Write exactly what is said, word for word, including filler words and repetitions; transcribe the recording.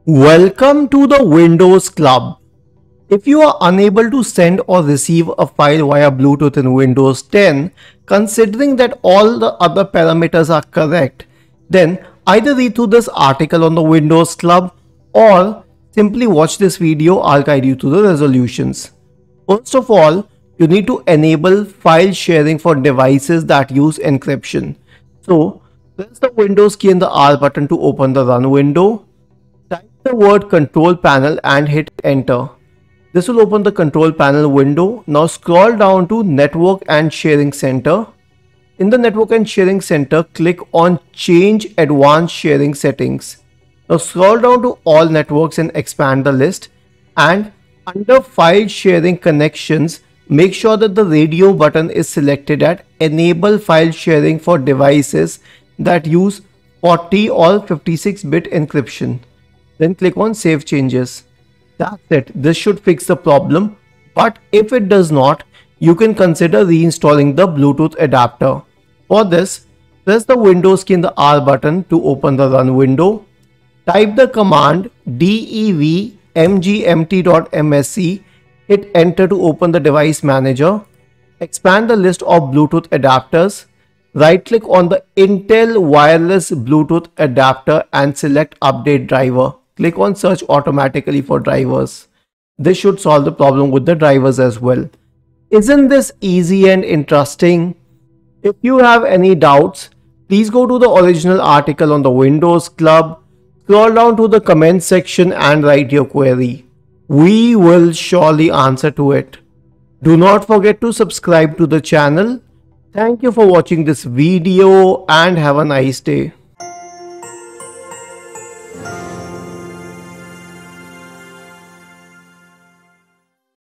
Welcome to the Windows Club. If you are unable to send or receive a file via Bluetooth in Windows ten, considering that all the other parameters are correct, then either read through this article on the Windows Club or simply watch this video. I'll guide you to the resolutions. First of all, you need to enable file sharing for devices that use encryption. So, press the Windows key and the R button to open the Run window. Type the word Control Panel and hit Enter. This will open the Control Panel window. Now scroll down to Network and Sharing Center. In the Network and Sharing Center, click on Change Advanced Sharing Settings. Now scroll down to All Networks and expand the list. And under File Sharing Connections, make sure that the radio button is selected at Enable File Sharing for devices that use forty or fifty-six bit encryption. Then click on Save Changes. That's it. This should fix the problem. But if it does not, you can consider reinstalling the Bluetooth adapter. For this, press the Windows key and the R button to open the Run window. Type the command dev mgmt.msc. Hit Enter to open the Device Manager. Expand the list of Bluetooth adapters. Right click on the Intel Wireless Bluetooth adapter and select Update Driver. Click on Search automatically for drivers. This should solve the problem with the drivers as well. Isn't this easy and interesting? If you have any doubts, please go to the original article on the Windows Club, scroll down to the comment section and write your query. We will surely answer to it. Do not forget to subscribe to the channel. Thank you for watching this video and have a nice day.